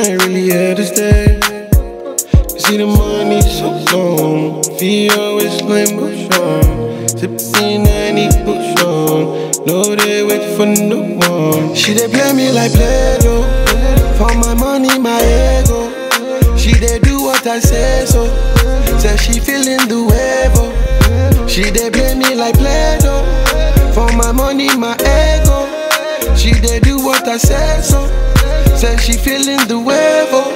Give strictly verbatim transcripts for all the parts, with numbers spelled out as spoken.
I ain't really here to stay. You see the money so long, feel always like push on. Sipping any push on, no they wait for no one. She dey play me like Play-Doh, for my money, my ego. She dey do what I say so, say she feeling the wave oh. She dey play me like Play-Doh, for my money, my ego. She dey do what I say so, say she feeling the wave oh.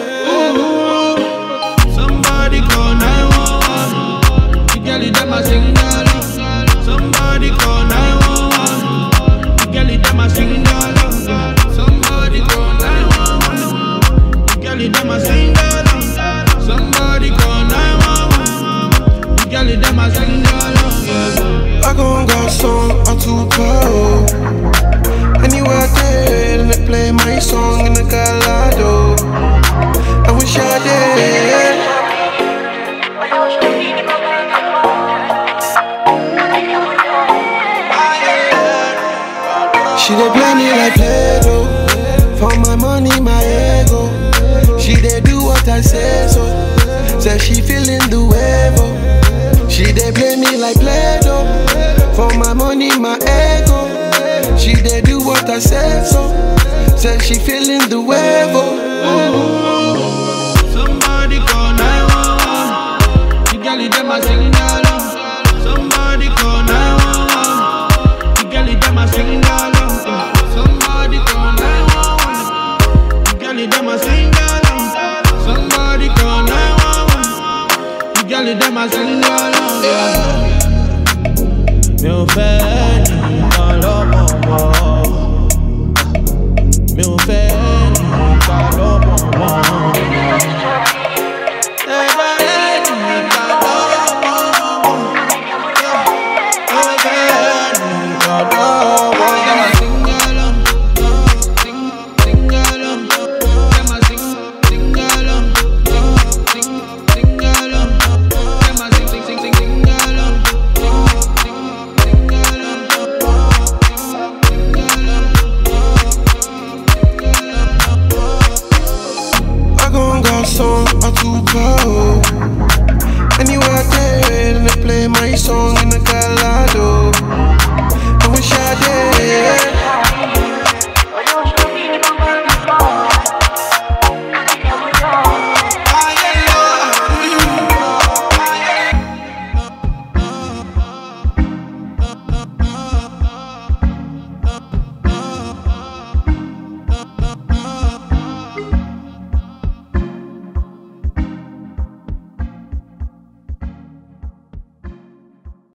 Somebody call nine one one, the girl them a sing along. Somebody call nine one one, the girl them a sing along. Somebody call nine one one, the girl them a sing along. Somebody call nine one one, the girl them a sing along. I gon' got song on two cold. Anywhere there, and they play my song in the Galado. I wish I did. She dey play me like Play-Doh, for my money, my ego. She dey do what I say so, say she feeling the wave oh. She dey play me like Play-Doh, for my money, my ego. She dey do what I say so, say she feeling the wave oh. Somebody call nine one one, the girl them a sing along. Somebody call nine one one, the girl them a sing along. Somebody call nine one one, the girl them a sing along. Somebody call nine one one, the girl them a sing along. Mi ò fẹ́ nìkan lọ́mọ mọ́, mi ò fẹ́ nìkan lọ́mọ mọ́. Song I too cold. Anywhere there, and they play my song in the Galado.